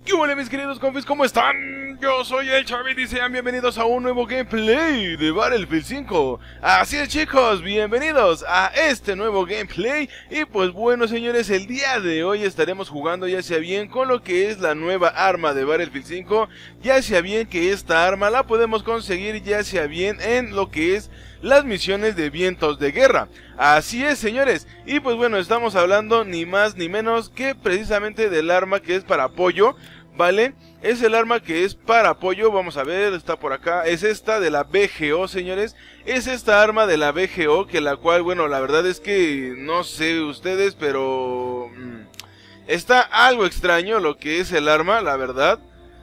¿Qué hola mis queridos compis? ¿Cómo están? Yo soy el Chavit y sean bienvenidos a un nuevo gameplay de Battlefield 5. Así es chicos, bienvenidos a este nuevo gameplay. Y pues bueno señores, el día de hoy estaremos jugando ya sea bien con lo que es la nueva arma de Battlefield 5. Ya sea bien que esta arma la podemos conseguir ya sea bien en lo que es las misiones de vientos de guerra. Así es señores, y pues bueno, estamos hablando ni más ni menos que precisamente del arma que es para apoyo, ¿vale? Es el arma que es para apoyo, vamos a ver, está por acá, es esta de la BGO señores. Es esta arma de la BGO que la cual, bueno, la verdad es que no sé ustedes, pero está algo extraño lo que es el arma, la verdad.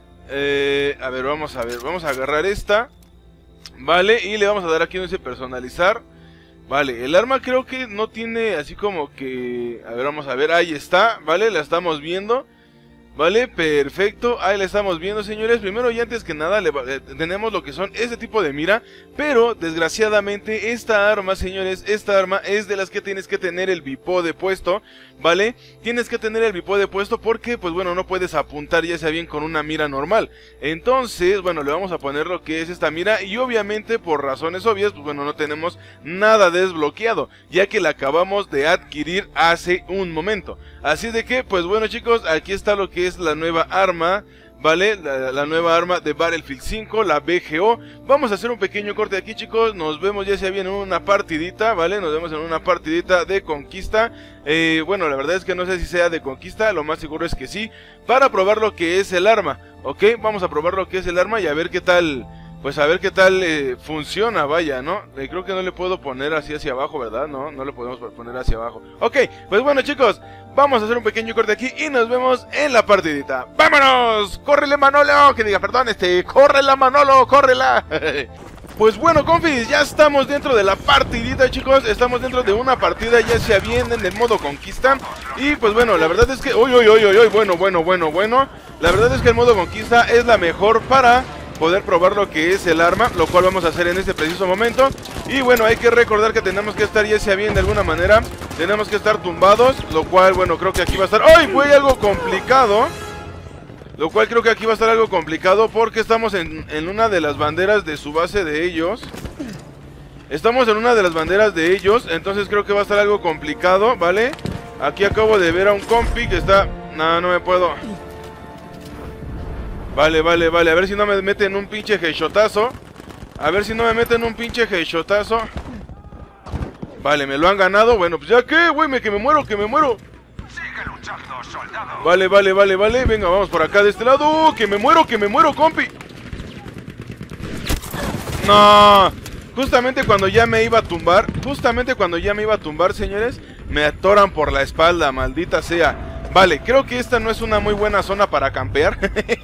A ver, vamos a agarrar esta. Vale, y le vamos a dar aquí donde dice personalizar. Vale, el arma creo que no tiene así como que... A ver, vamos a ver, ahí está, vale, la estamos viendo. Vale, perfecto, ahí la estamos viendo señores. Primero y antes que nada tenemos lo que son este tipo de mira. Pero desgraciadamente esta arma señores, esta arma es de las que tienes que tener el bipode puesto. Vale, tienes que tener el bipode puesto porque pues bueno, no puedes apuntar ya sea bien con una mira normal. Entonces bueno, le vamos a poner lo que es esta mira. Y obviamente por razones obvias pues bueno, no tenemos nada desbloqueado, ya que la acabamos de adquirir hace un momento. Así de que pues bueno chicos, aquí está lo que es la nueva arma, ¿vale? La nueva arma de Battlefield 5, la BGO. Vamos a hacer un pequeño corte aquí chicos, nos vemos ya sea bien en una partidita, ¿vale? Nos vemos en una partidita de conquista. Bueno, la verdad es que no sé si sea de conquista, lo más seguro es que sí, para probar lo que es el arma, ¿ok? Vamos a probar lo que es el arma y a ver qué tal... Pues a ver qué tal funciona, vaya, ¿no? Creo que no le puedo poner así hacia abajo, ¿verdad? No, no le podemos poner hacia abajo. Ok, pues bueno chicos, vamos a hacer un pequeño corte aquí y nos vemos en la partidita. ¡Vámonos! ¡Córrele Manolo! Que diga, perdón, ¡córrela Manolo! ¡Córrela! Pues bueno confis, ya estamos dentro de la partidita chicos. Estamos dentro de una partida ya sea bien en el modo conquista. Y pues bueno, la verdad es que... Bueno. La verdad es que el modo conquista es la mejor para... poder probar lo que es el arma, lo cual vamos a hacer en este preciso momento. Y bueno, hay que recordar que tenemos que estar ya sea bien de alguna manera, tenemos que estar tumbados, lo cual bueno, creo que aquí va a estar... ¡Ay! Fue algo complicado. Lo cual creo que aquí va a estar algo complicado porque estamos en una de las banderas de su base de ellos. Estamos en una de las banderas de ellos, entonces creo que va a estar algo complicado, ¿vale? Aquí acabo de ver a un compi que está... No me puedo... Vale, a ver si no me meten un pinche headshotazo. Vale, me lo han ganado. Bueno, pues ya que, güey, que me muero. Sigue luchando, soldado. Vale. Venga, vamos por acá de este lado. Que me muero, compi. No. Justamente cuando ya me iba a tumbar, señores, me atoran por la espalda, maldita sea. Vale, creo que esta no es una muy buena zona para campear.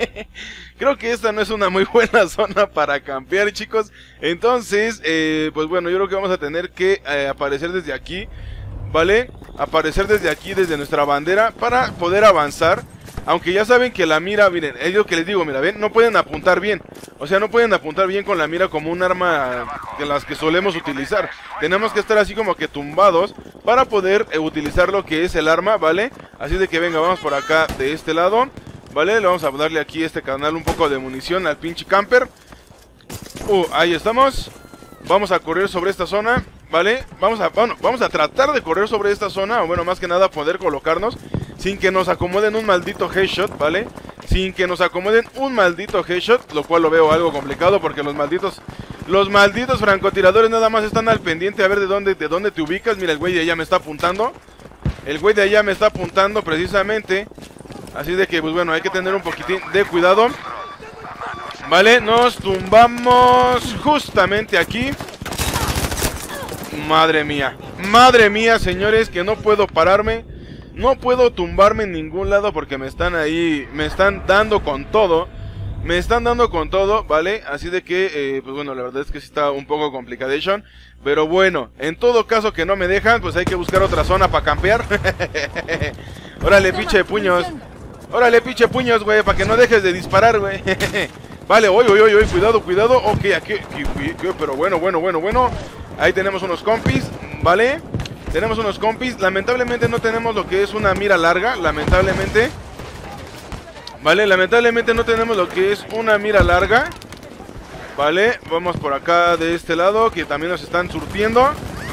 Chicos. Entonces, pues bueno, yo creo que vamos a tener que aparecer desde aquí, ¿vale? Aparecer desde aquí, desde nuestra bandera, para poder avanzar. Aunque ya saben que la mira, miren, es lo que les digo, mira, ven, no pueden apuntar bien. O sea, no pueden apuntar bien con la mira como un arma de las que solemos utilizar. Tenemos que estar así como que tumbados para poder utilizar lo que es el arma, ¿vale? Así de que venga, vamos por acá de este lado, ¿vale? Le vamos a darle aquí este canal un poco de munición al pinche camper. Ahí estamos. Vamos a correr sobre esta zona, ¿vale? Vamos a tratar de correr sobre esta zona, o bueno, más que nada poder colocarnos sin que nos acomoden un maldito headshot, ¿vale? Lo cual lo veo algo complicado porque los malditos francotiradores nada más están al pendiente a ver de dónde te ubicas. Mira, el güey de allá me está apuntando. Precisamente. Así de que, pues bueno, hay que tener un poquitín de cuidado. Vale, nos tumbamos justamente aquí. Madre mía, señores, que no puedo pararme. No puedo tumbarme en ningún lado porque me están dando con todo. ¿Vale? Así de que, pues bueno, la verdad es que sí está un poco complicadation. Pero bueno, en todo caso que no me dejan, pues hay que buscar otra zona para campear. Órale, pinche puños, güey, para que no dejes de disparar, güey. Vale, cuidado. Ok, aquí, pero bueno. Ahí tenemos unos compis, ¿vale? Lamentablemente no tenemos lo que es una mira larga, lamentablemente. Vale, lamentablemente no tenemos lo que es una mira larga. Vale, vamos por acá de este lado, que también nos están surtiendo.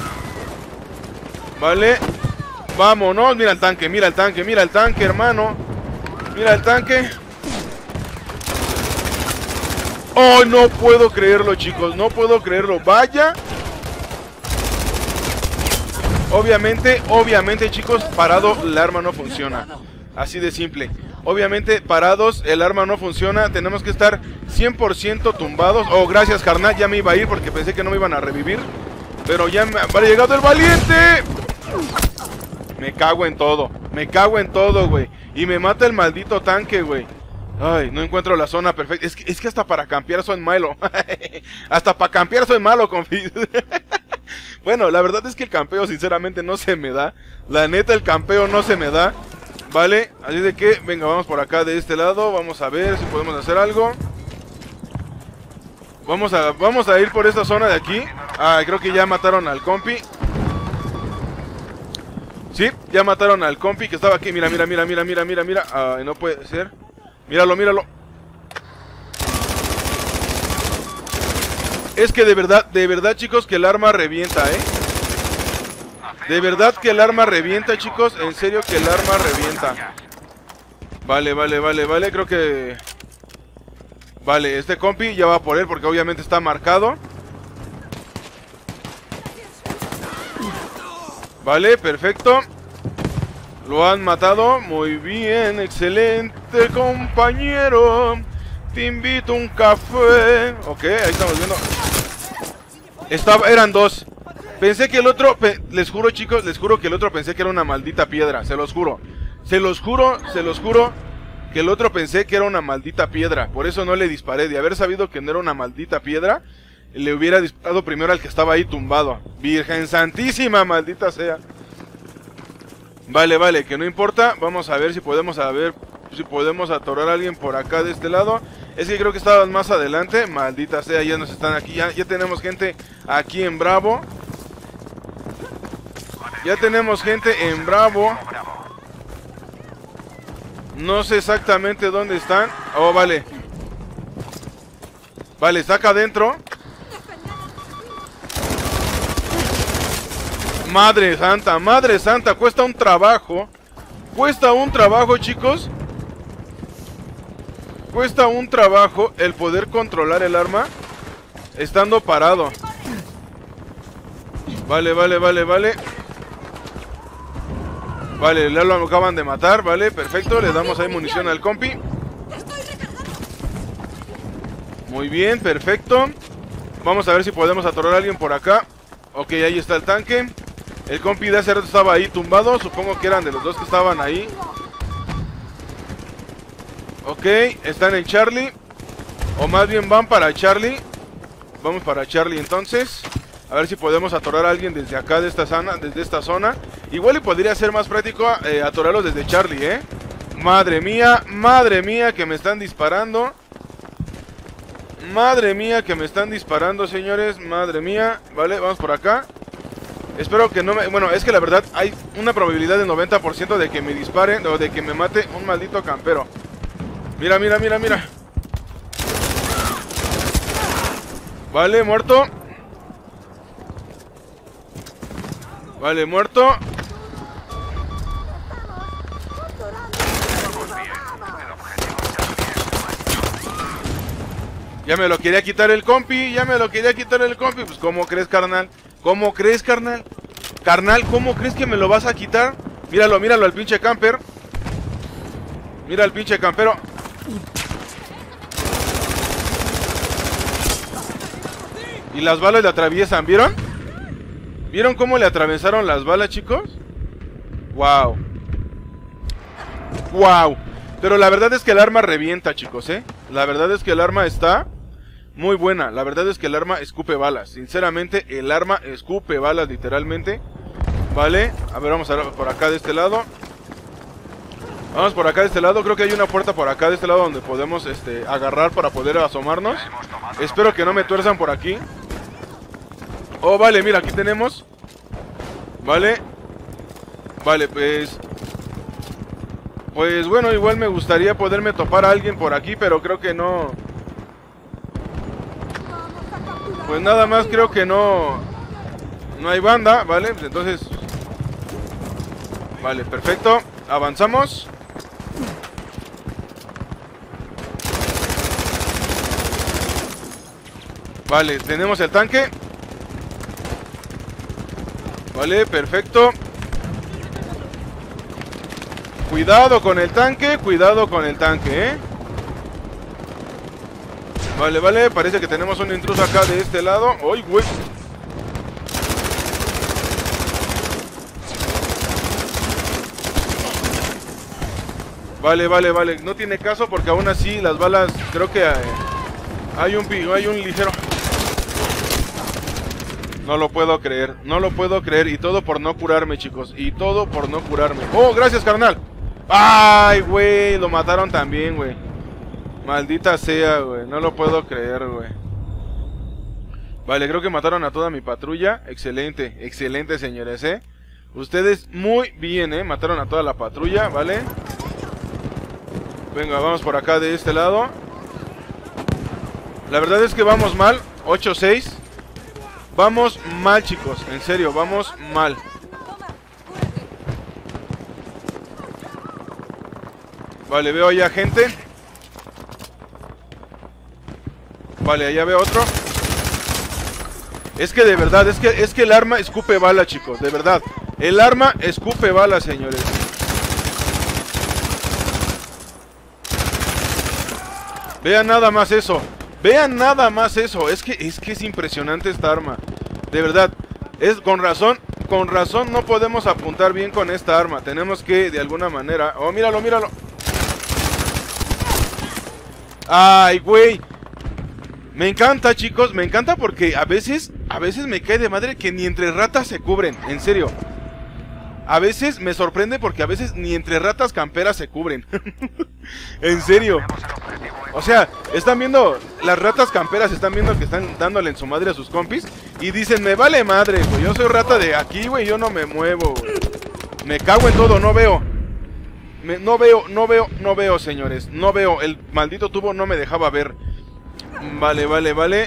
Vale, vámonos. Mira el tanque, mira el tanque, mira el tanque, hermano. Mira el tanque. Oh, no puedo creerlo, chicos, no puedo creerlo. Vaya. Obviamente, chicos, parado el arma no funciona. Así de simple. Obviamente, parados, el arma no funciona. Tenemos que estar 100% tumbados. Oh, gracias, carnal. Ya me iba a ir porque pensé que no me iban a revivir. Pero ya me ha llegado el valiente. Me cago en todo. Me cago en todo, güey. Y me mata el maldito tanque, güey. Ay, no encuentro la zona perfecta. Es que hasta para campear soy malo. Hasta para campear soy malo, confío. Bueno, la verdad es que el campeo sinceramente no se me da. La neta, el campeo no se me da. Vale, así de que, venga, vamos por acá de este lado. Vamos a ver si podemos hacer algo. Vamos a ir por esta zona de aquí. Ah, creo que ya mataron al compi. Sí, ya mataron al compi que estaba aquí. Mira. Ay, no puede ser. Míralo. Es que de verdad, chicos, que el arma revienta, De verdad que el arma revienta, chicos. En serio que el arma revienta. Vale. Creo que... Vale, este compi ya va por él porque obviamente está marcado. Vale, perfecto. Lo han matado. Muy bien, excelente, compañero. Te invito a un café. Ok, ahí estamos viendo. Eran dos. Pensé que el otro, les juro, chicos, les juro que el otro pensé que era una maldita piedra, se los juro que el otro pensé que era una maldita piedra, por eso no le disparé. De haber sabido que no era una maldita piedra, le hubiera disparado primero al que estaba ahí tumbado. Virgen santísima, maldita sea. Vale, que no importa, vamos a ver si podemos atorar a alguien por acá de este lado. Es que creo que estaban más adelante, maldita sea, ya nos están aquí, ya tenemos gente aquí en Bravo. Ya tenemos gente en Bravo. No sé exactamente dónde están. Oh, vale. Vale, está acá adentro. Madre santa, cuesta un trabajo. Chicos. Cuesta un trabajo el poder controlar el arma estando parado. Vale. Vale, ya lo acaban de matar, vale, perfecto. Le damos ahí munición al compi. Muy bien, perfecto. Vamos a ver si podemos atorar a alguien por acá. Ok, ahí está el tanque. El compi de hace rato estaba ahí tumbado. Supongo que eran de los dos que estaban ahí. Ok, están en Charlie. O más bien van para Charlie. Vamos para Charlie entonces. A ver si podemos atorar a alguien desde acá, de esta zona. Igual y podría ser más práctico atorarlos desde Charlie, Madre mía, que me están disparando. Señores. Madre mía. Vale, vamos por acá. Espero que no me... Bueno, es que la verdad hay una probabilidad de 90% de que me disparen o de que me mate un maldito campero. Mira. Vale, muerto. Vale, muerto. Ya me lo quería quitar el compi. Pues, ¿cómo crees, carnal? Carnal, ¿cómo crees que me lo vas a quitar? Míralo al pinche camper. Mira al pinche campero. Y las balas le atraviesan, ¿vieron? ¿Vieron cómo le atravesaron las balas, chicos? Wow. Pero la verdad es que el arma revienta, chicos, La verdad es que el arma está muy buena. La verdad es que el arma escupe balas. Sinceramente, el arma escupe balas, literalmente. Vale, a ver, vamos a ver por acá de este lado. Creo que hay una puerta por acá de este lado donde podemos agarrar para poder asomarnos. Espero que no me tuerzan por aquí. Oh, vale, mira, aquí tenemos. Vale, pues Pues bueno, igual me gustaría poderme topar a alguien por aquí, pero creo que no. Pues nada más creo que no. No hay banda, ¿vale? Pues entonces. Vale, perfecto. Avanzamos. Vale, tenemos el tanque. Vale, perfecto. Cuidado con el tanque, ¿eh? Vale, vale, parece que tenemos un intruso acá de este lado. ¡Uy, güey! Vale, vale, vale. No tiene caso porque aún así las balas, creo que hay un ligero... No lo puedo creer, no lo puedo creer. Y todo por no curarme, chicos. Y todo por no curarme. ¡Oh, gracias, carnal! ¡Ay, güey! Lo mataron también, güey. Maldita sea, güey. No lo puedo creer, güey. Vale, creo que mataron a toda mi patrulla. Excelente, excelente, señores, ¿eh? Ustedes muy bien, ¿eh? Mataron a toda la patrulla, ¿vale? Venga, vamos por acá de este lado. La verdad es que vamos mal. 8-6. Vamos mal, chicos. En serio, vamos mal. Vale, veo allá gente. Vale, allá veo otro. Es que de verdad, es que el arma escupe bala, chicos. De verdad. El arma escupe bala, señores. Vean nada más eso. Vean nada más eso. Es que es impresionante esta arma. De verdad. Es con razón no podemos apuntar bien con esta arma. Tenemos que de alguna manera... Oh, míralo, míralo. Ay, güey. Me encanta, chicos. Me encanta porque a veces me cae de madre que ni entre ratas se cubren. En serio. A veces me sorprende porque a veces ni entre ratas camperas se cubren. En serio. O sea, están viendo, las ratas camperas están viendo que están dándole en su madre a sus compis y dicen, me vale madre, güey, yo soy rata de aquí, güey, yo no me muevo, güey. Me cago en todo, no veo. No veo, señores, no veo, el maldito tubo no me dejaba ver. Vale, vale, vale.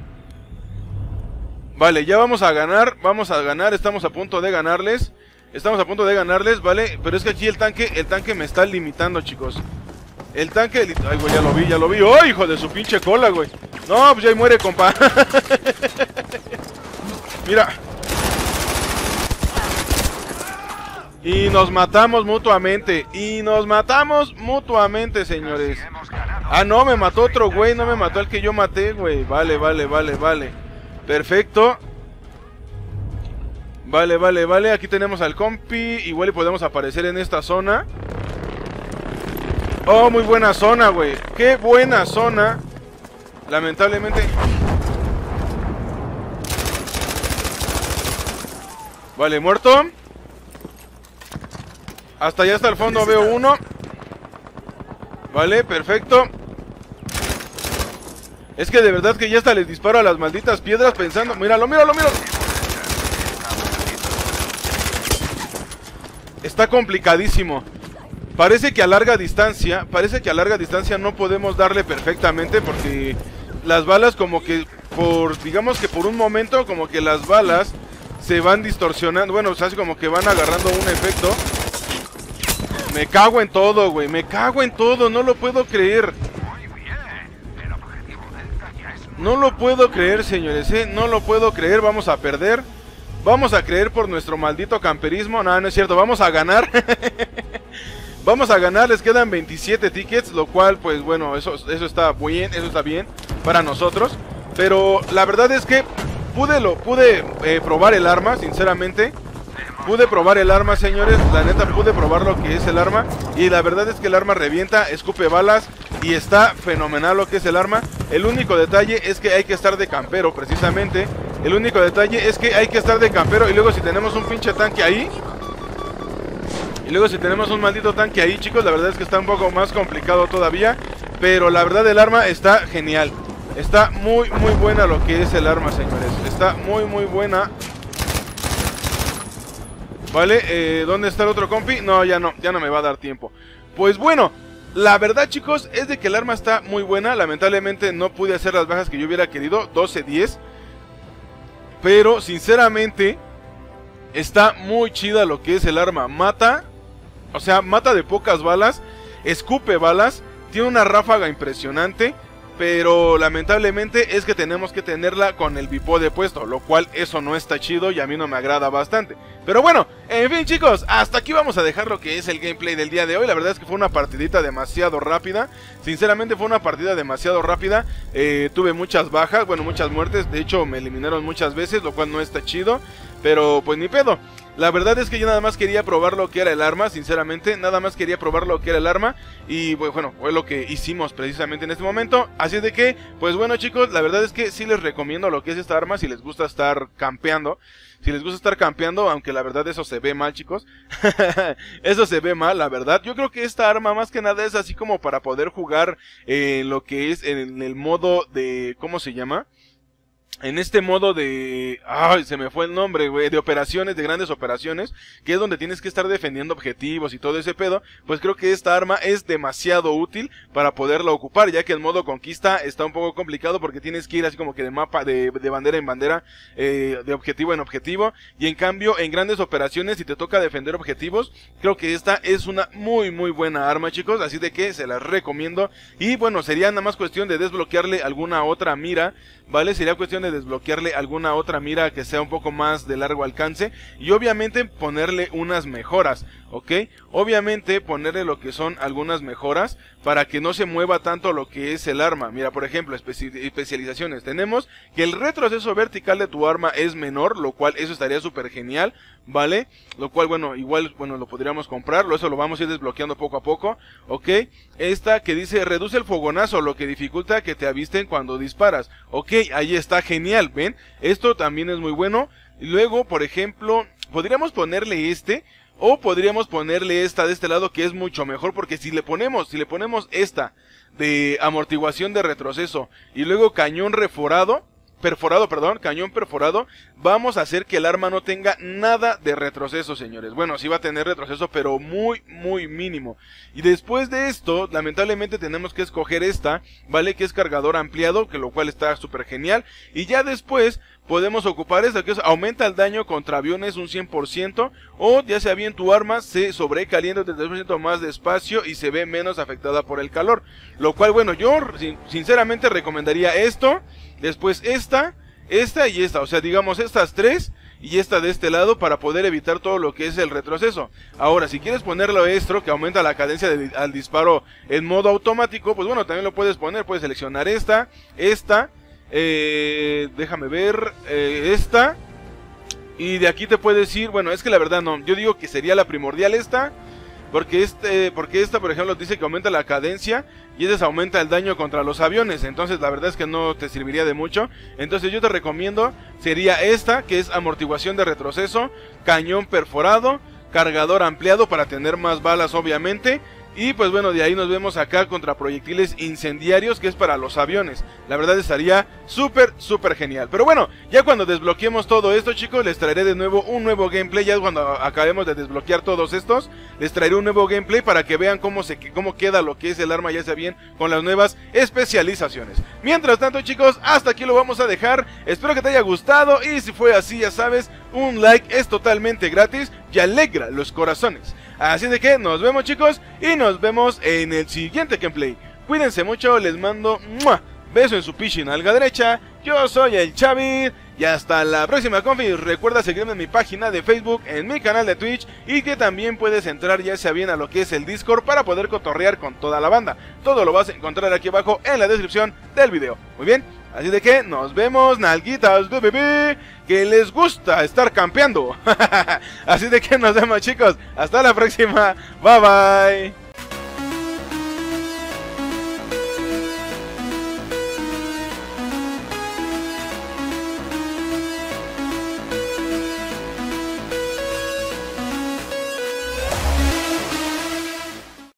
Vale, ya vamos a ganar, estamos a punto de ganarles. Vale, pero es que aquí el tanque me está limitando, chicos. El tanque... Ay, güey, ya lo vi. ¡Oh, hijo de su pinche cola, güey! No, pues ya ahí muere, compa. Mira. Y nos matamos mutuamente. Señores. Ah, no, me mató otro güey. No me mató el que yo maté, güey. Vale. Perfecto. Vale. Aquí tenemos al compi. Igual y podemos aparecer en esta zona. Oh, muy buena zona, güey. Qué buena zona. Lamentablemente. Vale, muerto. Hasta allá, hasta el fondo veo uno. Vale, perfecto. Es que de verdad que ya hasta les disparo a las malditas piedras pensando... Míralo. Está complicadísimo. Parece que a larga distancia no podemos darle perfectamente porque las balas como que digamos que por un momento como que las balas se van distorsionando, bueno, o sea, como que van agarrando un efecto. Me cago en todo, güey, no lo puedo creer. No lo puedo creer, señores, no lo puedo creer, vamos a perder. Vamos a creer por nuestro maldito camperismo, no es cierto, vamos a ganar. Vamos a ganar, les quedan 27 tickets, lo cual, pues bueno, eso está bien para nosotros. Pero la verdad es que pude probar el arma, sinceramente. Pude probar el arma, señores, la neta pude probar lo que es el arma. Y la verdad es que el arma revienta, escupe balas y está fenomenal lo que es el arma. El único detalle es que hay que estar de campero, precisamente. El único detalle es que hay que estar de campero y luego si tenemos un pinche tanque ahí... Y luego si tenemos un maldito tanque ahí, chicos, la verdad es que está un poco más complicado todavía. Pero la verdad el arma está genial. Está muy buena lo que es el arma, señores. Está muy buena. Vale, ¿dónde está el otro compi? No, ya no me va a dar tiempo. pues bueno, la verdad chicos es de que el arma está muy buena. Lamentablemente no pude hacer las bajas que yo hubiera querido, 12-10. Pero sinceramente está muy chida lo que es el arma. Mata, o sea, mata de pocas balas, escupe balas, tiene una ráfaga impresionante. Pero lamentablemente es que tenemos que tenerla con el bipode puesto, lo cual eso no está chido y a mí no me agrada bastante. Pero bueno, en fin chicos, hasta aquí vamos a dejar lo que es el gameplay del día de hoy. La verdad es que fue una partidita demasiado rápida. Sinceramente fue una partida demasiado rápida. Tuve muchas bajas, bueno, muchas muertes. De hecho me eliminaron muchas veces, lo cual no está chido. Pero pues ni pedo. La verdad es que yo nada más quería probar lo que era el arma, sinceramente, nada más quería probar lo que era el arma. Y bueno, fue lo que hicimos precisamente en este momento. Así de que, pues bueno chicos, la verdad es que sí les recomiendo lo que es esta arma si les gusta estar campeando. Si les gusta estar campeando, aunque la verdad eso se ve mal chicos. Eso se ve mal, la verdad. Yo creo que esta arma más que nada es así como para poder jugar lo que es en el modo de... ¿Cómo se llama? En este modo de... ¡Ay! Se me fue el nombre, güey. De operaciones, de grandes operaciones. Que es donde tienes que estar defendiendo objetivos y todo ese pedo. Pues creo que esta arma es demasiado útil para poderla ocupar. Ya que el modo conquista está un poco complicado porque tienes que ir así como que de mapa, de bandera en bandera. De objetivo en objetivo. Y en cambio, en grandes operaciones, si te toca defender objetivos, creo que esta es una muy buena arma, chicos. Así de que se las recomiendo. Y bueno, sería nada más cuestión de desbloquearle alguna otra mira, ¿vale? Sería cuestión de desbloquearle alguna otra mira que sea un poco más de largo alcance y obviamente ponerle unas mejoras, ¿ok? Obviamente ponerle lo que son algunas mejoras para que no se mueva tanto lo que es el arma. Mira, por ejemplo, especializaciones. Tenemos que el retroceso vertical de tu arma es menor, lo cual eso estaría súper genial, ¿vale? Lo cual, bueno, igual, bueno, lo podríamos comprar, eso lo vamos a ir desbloqueando poco a poco, ¿ok? Esta que dice, reduce el fogonazo, lo que dificulta que te avisten cuando disparas, ¿ok? Ahí está genial, ¿ven? Esto también es muy bueno. Y luego, por ejemplo, podríamos ponerle este... O podríamos ponerle esta de este lado que es mucho mejor porque si le ponemos esta de amortiguación de retroceso y luego cañón cañón perforado, vamos a hacer que el arma no tenga nada de retroceso, señores. Bueno, sí va a tener retroceso, pero muy mínimo. Y después de esto, lamentablemente tenemos que escoger esta, ¿vale? Que es cargador ampliado, que lo cual está súper genial. Y ya después podemos ocupar esta, que es aumenta el daño contra aviones un 100%, o ya sea bien tu arma se sobrecalienta un 33% más despacio y se ve menos afectada por el calor. Lo cual, bueno, yo sinceramente recomendaría esto. Después esta y esta, o sea, digamos estas tres y esta de este lado para poder evitar todo lo que es el retroceso. Ahora, si quieres ponerlo esto, que aumenta la cadencia al disparo en modo automático, pues bueno, también lo puedes poner, puedes seleccionar esta, déjame ver, esta, y de aquí te puedes ir, bueno, es que la verdad no, yo digo que sería la primordial esta, porque esta, por ejemplo, dice que aumenta la cadencia y esta aumenta el daño contra los aviones. Entonces la verdad es que no te serviría de mucho. Entonces yo te recomiendo, sería esta, que es amortiguación de retroceso, cañón perforado, cargador ampliado para tener más balas obviamente. Y pues bueno, de ahí nos vemos acá contra proyectiles incendiarios, que es para los aviones. La verdad estaría súper genial. Pero bueno, ya cuando desbloqueemos todo esto, chicos, les traeré de nuevo un nuevo gameplay. Ya cuando acabemos de desbloquear todos estos, les traeré un nuevo gameplay para que vean cómo queda lo que es el arma, ya sea bien con las nuevas especializaciones. Mientras tanto, chicos, hasta aquí lo vamos a dejar. Espero que te haya gustado y si fue así, ya sabes, un like es totalmente gratis y alegra los corazones. Así de que nos vemos, chicos, y nos vemos en el siguiente gameplay. Cuídense mucho, les mando beso en su pichi nalga derecha. Yo soy el Chavi y hasta la próxima, confi. Recuerda seguirme en mi página de Facebook, en mi canal de Twitch, y que también puedes entrar ya sea bien a lo que es el Discord para poder cotorrear con toda la banda. Todo lo vas a encontrar aquí abajo en la descripción del video. Muy bien, así de que nos vemos, nalguitas de bebé, que les gusta estar campeando. Así de que nos vemos, chicos, hasta la próxima, bye bye.